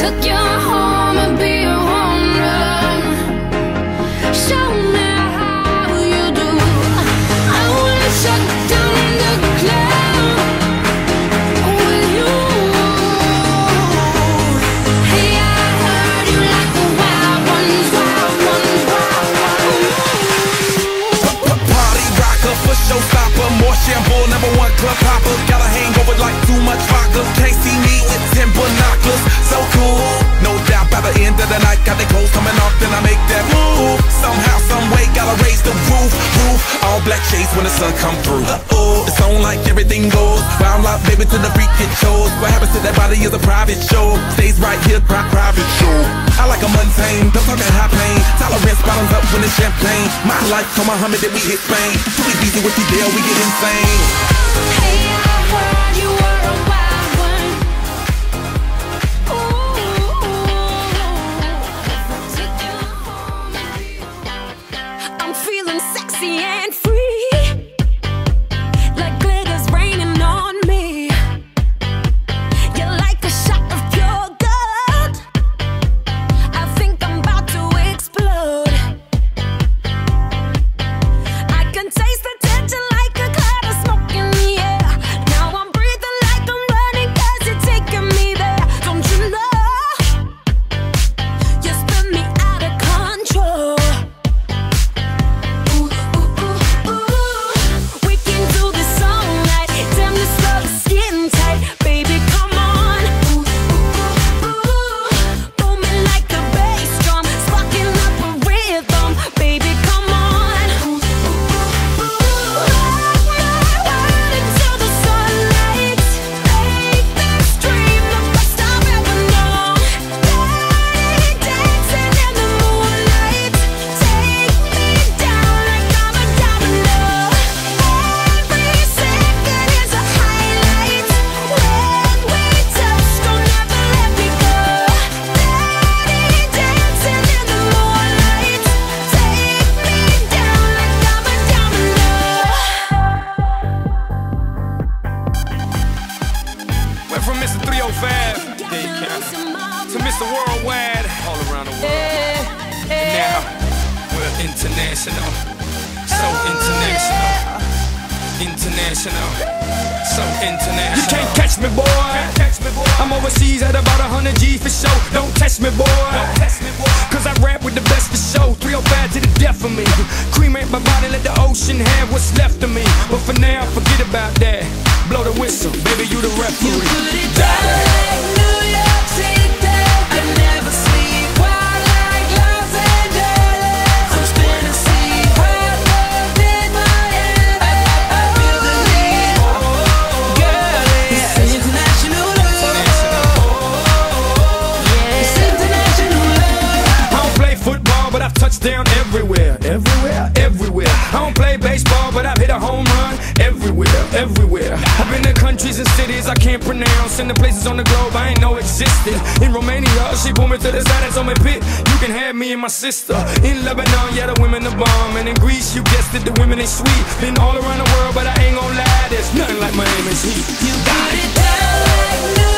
took you home and be a home run. Show me how you do. I wanna shut down the cloud with you. Hey, I heard you like the wild ones, wild ones, wild ones. Party rocker for showstopper, more shampoo, #1 club hopper. Got a hangover like too much vodka. Can't see me with 10 binoculars. So cool, no doubt by the end of the night. Got the clothes coming off, then I make that move. Somehow, some way, gotta raise the roof. All black shades when the sun come through. It's on like everything goes. Wild out, baby, to the freak it shows. What happens to that body is a private show. Stays right here, private show. I like a mundane, don't talk that high pain. Tolerance bottoms up when it's champagne. My life, come Muhammad, then we hit Spain. Too easy with the deal, we get insane. Hey, I heard you were a wild one. Ooh, took you home and be a home. I'm feeling sexy and free, like glitter's raining on me. You're like a shot of pure gold. I think I'm about to explode. I can taste the tension like a cloud of smoke in the air. Now I'm breathing like I'm running 'cause you're taking me there. Don't you know? You spin me out of control. Ooh, ooh, ooh, ooh. We can do this all night. Damn, this love is getting tight. Baby, come on. Ooh, ooh, ooh, ooh. Booming like a bass drum, sparking up a rhythm. Baby, come on. Ooh, ooh, ooh, ooh. Rock my world until the sunlight. Make this dream the best I've ever known. Dirty dancing in the moonlight. Take me down like I'm a domino. Every second is a highlight. When we touch, don't ever let me go. Dirty dancing in the moonlight. Take me down like I'm a domino. Went from Mr. 305 to Mr. Worldwide, all around the world. And now we're international, so international, international, so international. You can't catch me, boy. I'm overseas at about 100 G for show. Don't test me, boy. 'Cause I rap with the best for show. 305 to the death of me. Cremate my body, let the ocean have what's left of me. But for now, forget about that. Blow the whistle, baby, you the referee. New York City, I never sleep. Wild like Los Angeles. I'm spinning sea. Wild love in my head. I feel the need. Girl, it's international love. It's international love. I don't play football, but I've touched down everywhere. Everywhere, everywhere. I don't play baseball, but I've hit a home run everywhere, everywhere. I've been to countries and cities I can't pronounce, and the places on the globe I ain't know existed. In Romania, she pulled me to the side and told me, "Pit, you can have me and my sister." In Lebanon, yeah, the women are bomb, and in Greece, you guessed it, the women ain't sweet. Been all around the world, but I ain't gon' lie, there's nothing like Miami's heat. You got it down like New